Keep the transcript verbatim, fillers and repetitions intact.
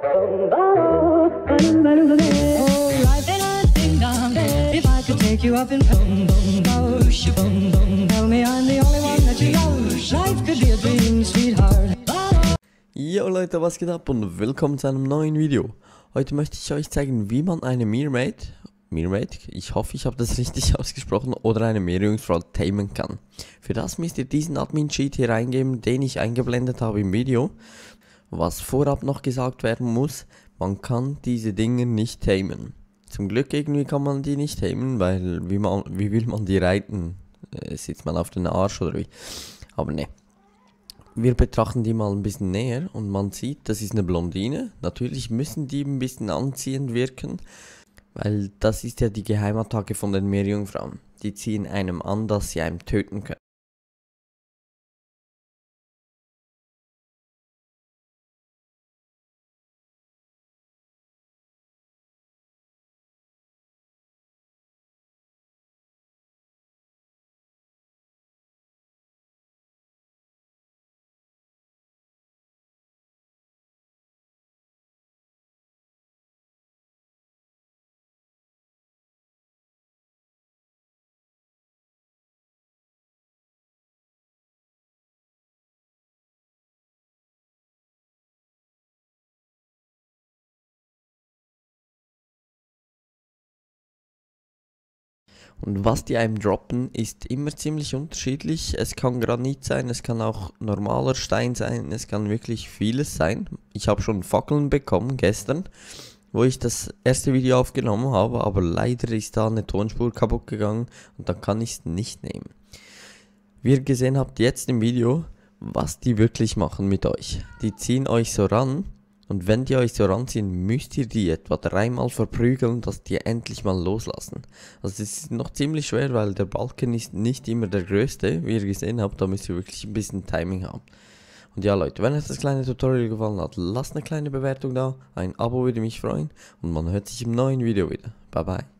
If I could take you up in boom boom boom boom boom, tell me I'm the only one that you love. Life could be a dream, sweetheart. Yo Leute, was geht ab und willkommen zu einem neuen Video. Heute möchte ich euch zeigen, wie man eine Mermaid, Mermaid, ich hoffe ich habe das richtig ausgesprochen, oder eine Meerjungfrau tamen kann. Für das müsst ihr diesen Admin-Cheat hier eingeben, den ich eingeblendet habe im Video. Was vorab noch gesagt werden muss, man kann diese Dinge nicht tamen. Zum Glück irgendwie kann man die nicht tamen, weil wie, man, wie will man die reiten? Äh, sitzt man auf den Arsch oder wie? Aber ne. Wir betrachten die mal ein bisschen näher und man sieht, das ist eine Blondine. Natürlich müssen die ein bisschen anziehend wirken, weil das ist ja die Geheimattacke von den Meerjungfrauen. Die ziehen einem an, dass sie einem töten können. Und was die einem droppen, ist immer ziemlich unterschiedlich. Es kann Granit sein, es kann auch normaler Stein sein, es kann wirklich vieles sein. Ich habe schon Fackeln bekommen gestern, wo ich das erste Video aufgenommen habe, aber leider ist da eine Tonspur kaputt gegangen und dann kann ich es nicht nehmen. Wie ihr gesehen habt jetzt im Video, was die wirklich machen mit euch. Die ziehen euch so ran. Und wenn die euch so ranziehen, müsst ihr die etwa dreimal verprügeln, dass die endlich mal loslassen. Also das ist noch ziemlich schwer, weil der Balken ist nicht immer der größte, wie ihr gesehen habt, da müsst ihr wirklich ein bisschen Timing haben. Und ja Leute, wenn euch das kleine Tutorial gefallen hat, lasst eine kleine Bewertung da, ein Abo würde mich freuen und man hört sich im neuen Video wieder. Bye bye.